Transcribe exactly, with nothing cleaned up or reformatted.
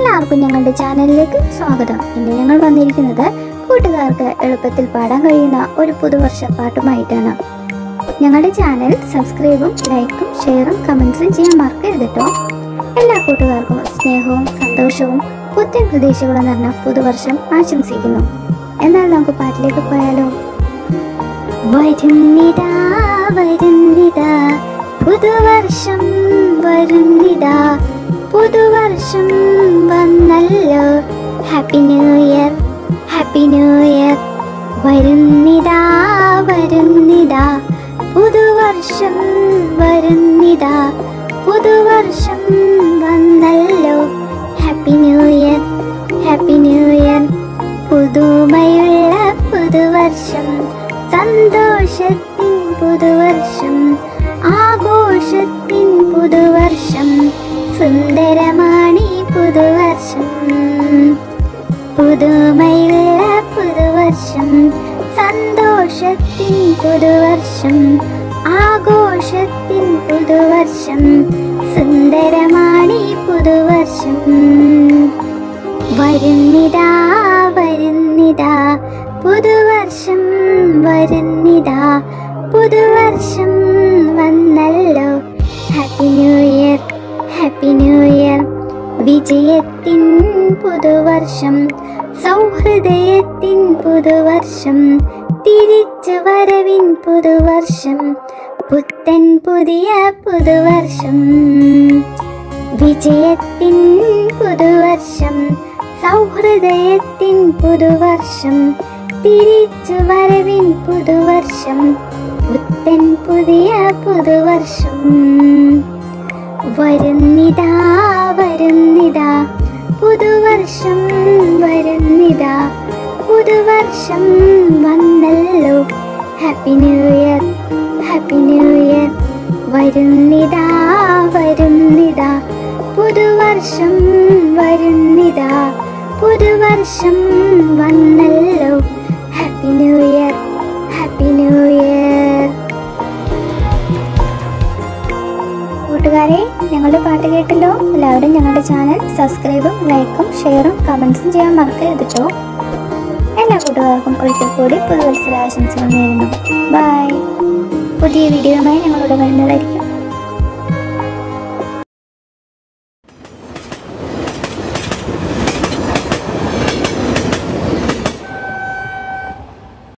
എല്ലാവർക്കും ഞങ്ങളുടെ ചാനലിലേക്ക് സ്വാഗതം. ഇന്ന് ഞങ്ങൾ വന്നിരിക്കുന്നത് കൂട്ടുകാർക്ക് എളുപ്പത്തിൽ പാടാൻ കഴിയുന്ന ഒരു പുതുവർഷ പാട്ടുമായിട്ടാണ്. ഞങ്ങളുടെ ചാനൽ സബ്സ്ക്രൈബും ലൈക്കും ഷെയറും കമൻസും ചെയ്യാൻ മറക്കരുത് കേട്ടോ. എല്ലാ കൂട്ടുകാർക്കും സ്നേഹവും സന്തോഷവും പുത്തൻ പ്രതീക്ഷകളും നിറഞ്ഞ പുതുവർഷം ആശംസിക്കുന്നു. എന്നാൽ നമുക്ക് പാട്ടിലേക്ക് പോയാലോ? വരുന്നിതാ വരുന്നിതാ പുതുവർഷം വരുന്നിതാ, പുതുവർഷം വന്നല്ലോ, happy new year happy new year. വരുന്നിതാ വരുന്നിതാ പുതുവർഷം വരുന്നിതാ, പുതുവർഷം വന്നല്ലോ, happy new year happy new year. പുതുമയുള്ള പുതുവർഷം, സന്തോഷത്തിൻ പുതുവർഷം, ആഘോഷത്തിൻ പുതുവർഷം, സുന്ദരമാണീ പുതുവർഷം. പുതുമയുള്ള പുതുവർഷം, സന്തോഷത്തിൻ പുതുവർഷം, ആഘോഷത്തിൻ പുതുവർഷം, സുന്ദരമാണീ പുതുവർഷം. വരുന്നിതാ വരുന്നിതാ പുതുവർഷം വരുന്നിതാ, പുതുവർഷം വന്നല്ലോ, happy new year happy new year. വിജയത്തിൻ പുതുവർഷം, സൗഹൃദയത്തിൻ പുതുവർഷം, തിരിച്ചു വരവിൻ പുതുവർഷം, പുത്തൻ പുതിയ പുതുവർഷം. വിജയത്തിൻ പുതുവർഷം, സൗഹൃദയത്തിൻ പുതുവർഷം, തിരിച്ചു വരവിൻ പുതുവർഷം, പുത്തൻ പുതിയ പുതുവർഷം. വരുന്നിതാ വരുന്നിതാ പുതുവർഷം വരുന്നിതാ, പുതുവർഷം വന്നല്ലോ, happy new year happy new year. വരുന്നിതാ വരുന്നിതാ പുതുവർഷം വരുന്നിതാ, പുതുവർഷം വന്നല്ലോ, happy new year happy new year. കൂട്ടുകാരെ, ഞങ്ങളുടെ പാട്ട് കേട്ടല്ലോ. എല്ലാവരും ഞങ്ങളുടെ ചാനൽ സബ്സ്ക്രൈബും ലൈക്കും ഷെയറും കമൻസും ചെയ്യാൻ മറക്കരുത് കേട്ടോ. എല്ലാ കൂട്ടുകാർക്കും ഒരിക്കൽ കൂടി പുതുവത്സര ആശംസകൾ നേരുന്നു. ബൈ. പുതിയ വീഡിയോയുമായി ഞങ്ങളോട് വരുന്നതായിരിക്കും.